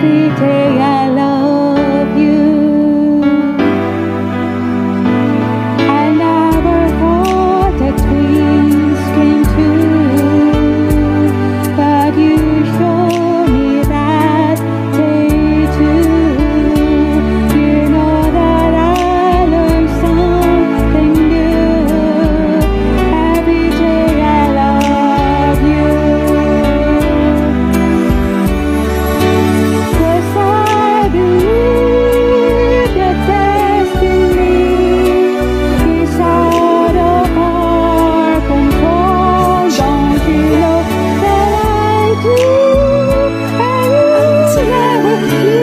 Every day I love you. I never thought that dreams came true, but you showed me that day too. You know that I learned something new. Every day I love you. 'Cause I believe that destiny is out of our control. Don't you know that I do? And you never